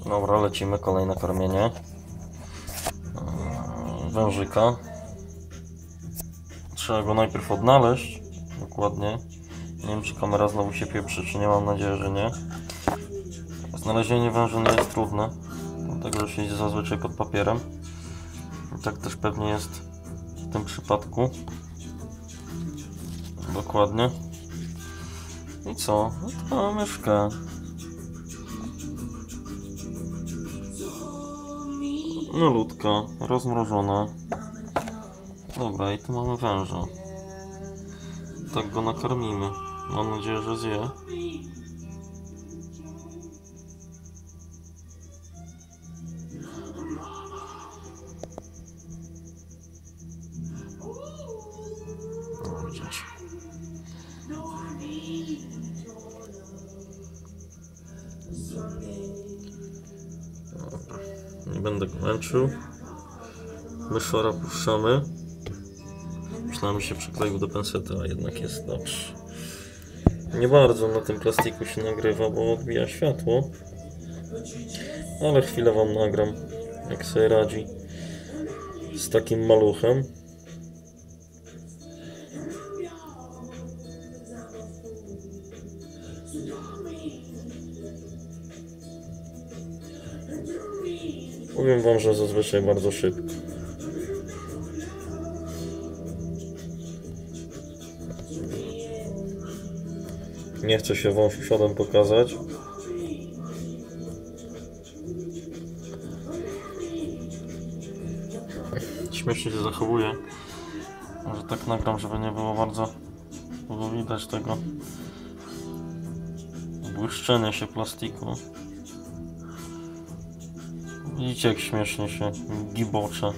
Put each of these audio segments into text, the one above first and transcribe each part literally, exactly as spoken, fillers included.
Dobra, lecimy, kolejne karmienie wężyka. Trzeba go najpierw odnaleźć dokładnie. Nie wiem, czy kamera znowu się pieprzy, czy nie, mam nadzieję, że nie. Znalezienie węża nie jest trudne, dlatego że siedzi zazwyczaj pod papierem. I tak też pewnie jest w tym przypadku. Dokładnie. I co? No to mamy myszkę. Malutka, rozmrożona. Dobra, i tu mamy węża. Tak go nakarmimy. Mam nadzieję, że zje. No, widzicie. Dobra. Nie będę go męczył. Myszora puszczamy. Myślałem, że się przykleił do pensety, a jednak jest dobrze. Nie bardzo na tym plastiku się nagrywa, bo odbija światło. Ale chwilę wam nagram, jak sobie radzi z takim maluchem. Powiem wam, że zazwyczaj bardzo szybko. Nie chcę się wam siodem pokazać. Śmiesznie się zachowuje. Może tak nagram, żeby nie było bardzo było widać tego błyszczenia się plastiku. Widzicie, jak śmiesznie się gibocze.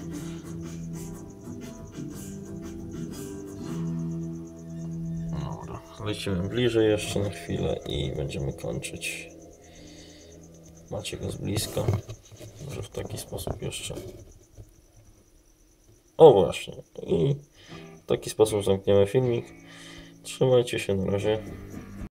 Dobra, lecimy bliżej jeszcze na chwilę i będziemy kończyć. Macie go z bliska. Może w taki sposób jeszcze. O właśnie. I w taki sposób zamkniemy filmik. Trzymajcie się, na razie.